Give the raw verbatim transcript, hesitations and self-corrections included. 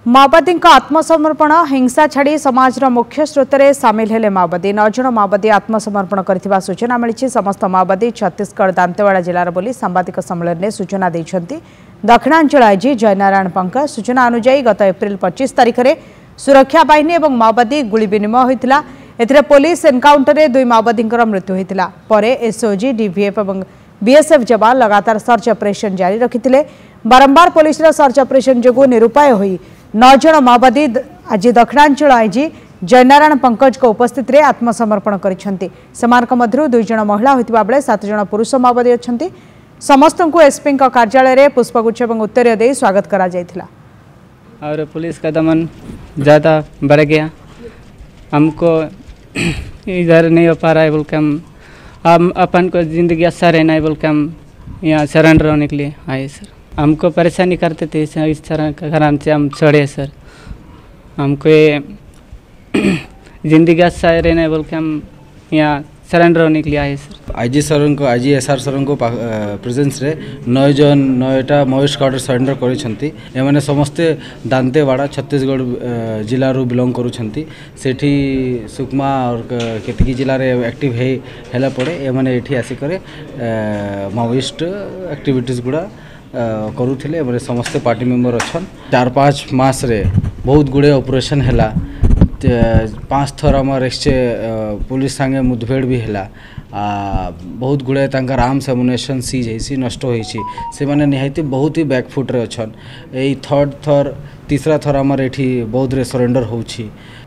माओवादी आत्मसमर्पण हिंसा छाड़ी समाज मुख्य स्रोत में सामिल हेले माओवादी नौ जन माओवादी आत्मसमर्पण करथिबा सूचना मिली। समस्त माओवादी छत्तीसगढ़ दांतेवाड़ा जिलार बोली सांबादिक सम्मेलन में सूचना देइछंती दक्षिणांचल आईजी जयनारायण पंकज। सूचना अनुसार गत एप्रिल पच्चीस तारिख में सुरक्षा बाहिनी और माओवादी गुली विनिमय होता। एथिरे पुलिस एनकाउंटर में दुई माओवादी मृत्यु होता। पर एसओजी डीवीएफ और बीएसएफ जवान लगातार सर्च ऑपरेशन जारी रखिते। बारंबार पुलिस सर्च ऑपरेशन जो निरुपाय होई नौ जन माओवादी आज दक्षिणांचल आईजी जयनारायण पंकज को उपस्थित रे आत्मसमर्पण करिसेंती। समानक मध्यरु दुई जन महिला होतिबा बेले सात जन पुरुष माओवादी अछंती। समस्त को एसपी कार्यालय रे पुष्पगुच्छ एवं उत्तरीय दे स्वागत करा जायथिला। और पुलिस का दमन ज़्यादा बढ़ गया, हमको इधर नहीं हो पा रहा है बोल के हम हम अपन को ज़िंदगी अच्छा रहना है बोल के हम यहाँ सरेंडर होने के लिए आए सर। हमको परेशानी करते थे इस तरह के कारण से हम छोड़े सर। हमको ये ज़िंदगी अच्छा रहना है बोल के हम यहाँ सरेंडर होने के लिए आए सर। आईजी सर को आईजी एसआर सर को प्रेजेंस रे नौ जन नौटा महेश कार्ड सरेंडर करिसेंती। एमाने समस्ते दांतेवाड़ा छत्तीसगढ़ जिलारू बिलोंग करुछंती। सेठी सुकमा और केतकी जिले रे एक्टिव है हैला पड़े एमाने एठी आसी करे माओइस्ट एक्टिविटीज गुड़ा करुथिले। एमाने समस्ते पार्टी मेंबर अछन। चार पाँच मास रे बहुत गुड़े ऑपरेशन हैला। पाँच थर आम एक्सचे पुलिस संगे मुठभेड़ भी हैला। बहुत गुड़े तांकर आर्म्स एमुनेशन सीज होइसी नष्ट होइसी। से माने निहायती बहुत ही बैकफुट रे अछन। एई थर्ड थर तीसरा थर आमर एठी बौद्ध रे सरेंडर होउछि।